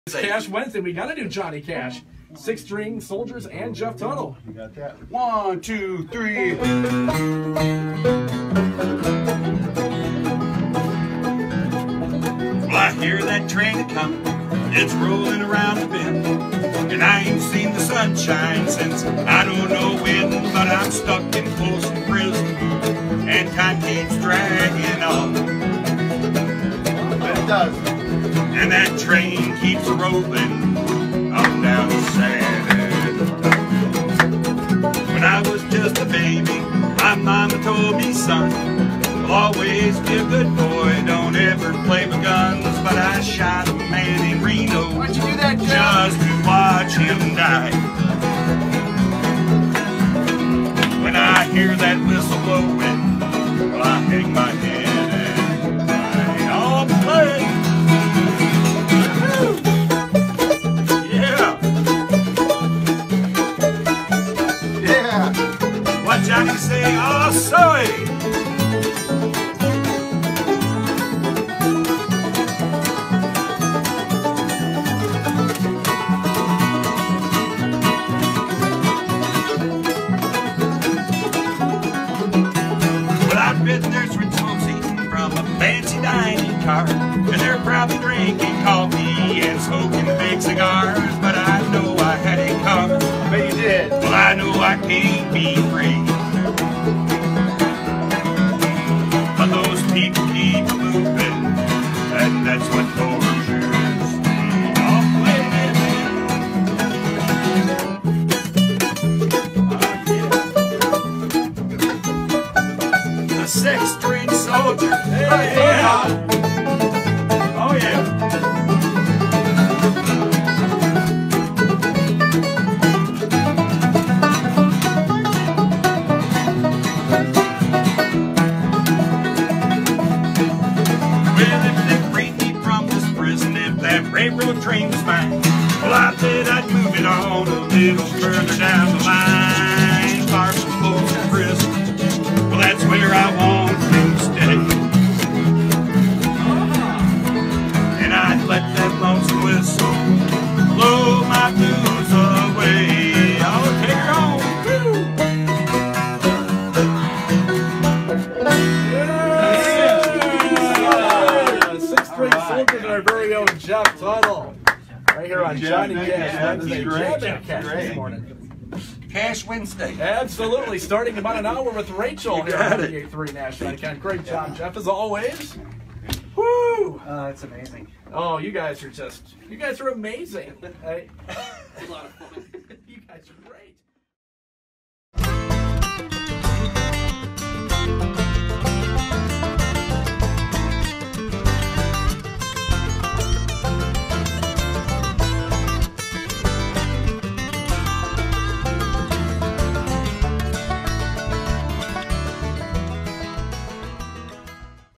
Cash Wednesday, we gotta do Johnny Cash. Six String Soldiers and Jeff Tuttle. You got that? 1, 2, 3. Well, I hear that train coming, it's rolling around the bend, and I ain't seen the sunshine since I don't know when, but I'm stuck in Folsom prison, and time keeps dragging on. It does. And that train keeps rolling on down the sand. When I was just a baby, my mama told me, son, will always be a good boy, don't ever play with guns. But I shot a man in Reno. Why'd you do that, Jeff? Just to watch him die. When I hear that whistle blowing, well, I hang my head and cry. All play. Yeah. Yeah. What Johnny say? Oh, sorry. There's rich folks eating from a fancy dining car, and they're probably drinking coffee and smoking big cigars. But I know I had it coming. But you did. Well, I know I can't be free. But those people keep moving, and that's what tortures me. Oh, Six-string soldier. Hey, Yeah. Oh, yeah. Well, if they freed me from this prison, if that railroad train was mine, well, I bet I'd move it on a little further down the line, far from Folsom prison. Well, that's where I want to stay. And I'd let that lonesome whistle blow my blues away. I'll take her home. Yeah. Six String Soldiers and our very own Jeff Tuttle. Right here on Johnny Cash Wednesday. Jamming Cash this morning. Cash Wednesday. Absolutely. Starting about an hour with Rachel here on got it. 98.3 National Account. Great job, Jeff, as always. Woo! It's amazing. Oh, you guys are amazing. A lot of fun. You guys are great.